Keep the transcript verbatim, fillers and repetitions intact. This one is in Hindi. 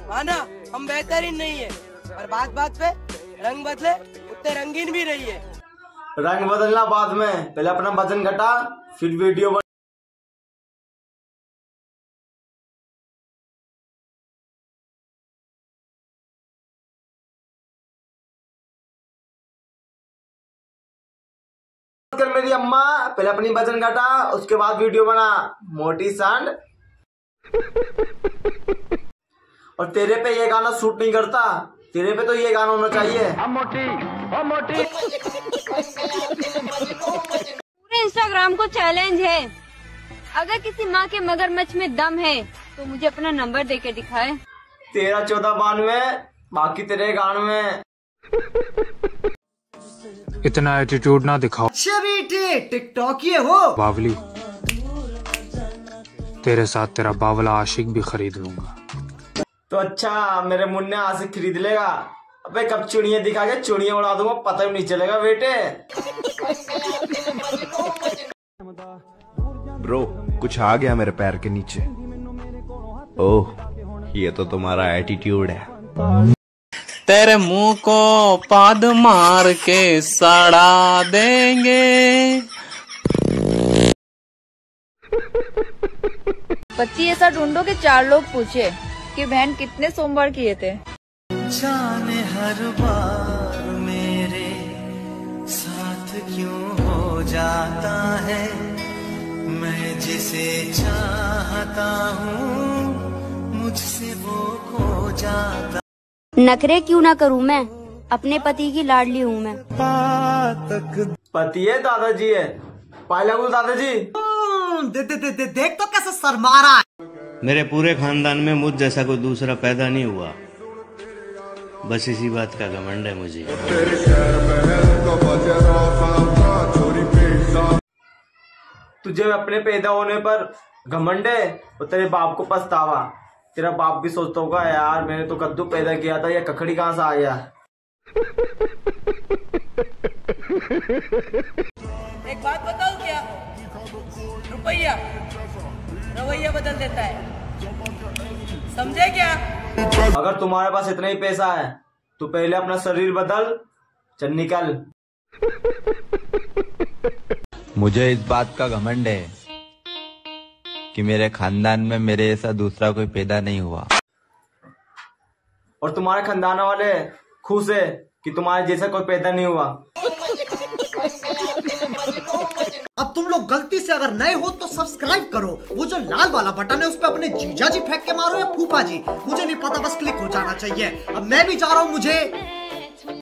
माना हम बेहतरीन नहीं है, पर बात बात पे रंग बदले उतने रंगीन भी रही है। रंग बदलना बाद में, पहले अपना वजन घटा फिर वीडियो बन... कर मेरी अम्मा, पहले अपनी वजन घटा उसके बाद वीडियो बना। मोटी सांड। और तेरे पे ये गाना सूट नहीं करता, तेरे पे तो ये गाना होना चाहिए। हम मोटी, हम मोटी। पूरे इंस्टाग्राम को चैलेंज है, अगर किसी माँ के मगरमच्छ में दम है तो मुझे अपना नंबर देके दिखाए। तेरह चौदह बानवे, बाकी तेरे गान में। इतना एटीट्यूड ना दिखाओ। टिकटॉक ये हो बावली, तेरे साथ तेरा बावला आशिक भी खरीद लूंगा। तो अच्छा मेरे मुन्ने आज से खरीद लेगा। अबे कब चुड़िया दिखा के चुड़िया उड़ा दूंगा, पता भी नहीं चलेगा बेटे। ब्रो कुछ आ गया मेरे पैर के नीचे। ओह ये तो तुम्हारा एटीट्यूड है। तेरे मुंह को पाद मार के सड़ा देंगे। पति ऐसा ढूंढो कि चार लोग पूछे कि बहन कितने सोमवार किए थे। जाने हर बार मेरे साथ क्यों हो जाता है, मैं जिसे चाहता हूँ मुझसे वो खो जाता। नखरे क्यों ना करूं मैं, अपने पति की लाडली हूँ मैं। पति है दादाजी है, पायला दादाजी। दे, दे, दे, दे, देख तो कैसे शर्मा रहा है। मेरे पूरे खानदान में मुझ जैसा कोई दूसरा पैदा नहीं हुआ, बस इसी बात का घमंड है मुझे। तुझे अपने पैदा होने पर घमंड है और तेरे बाप को पछतावा। तेरा बाप भी सोचता होगा यार मैंने तो कद्दू पैदा किया था, या ककड़ी कहाँ से आया। एक बात बताओ क्या, रुपया रवैया बदल देता है, समझे क्या? अगर तुम्हारे पास इतना ही पैसा है तो पहले अपना शरीर बदल, चल निकल। मुझे इस बात का घमंड है कि मेरे खानदान में मेरे जैसा दूसरा कोई पैदा नहीं हुआ। और तुम्हारे खानदान वाले खुश है कि तुम्हारे जैसा कोई पैदा नहीं हुआ। अब तुम लोग गलती से अगर नए हो तो सब्सक्राइब करो, वो जो लाल वाला बटन है उस पर अपने जीजा जी फेंक के मारो या फूफा जी, मुझे नहीं पता, बस क्लिक हो जाना चाहिए। अब मैं भी जा रहा हूँ, मुझे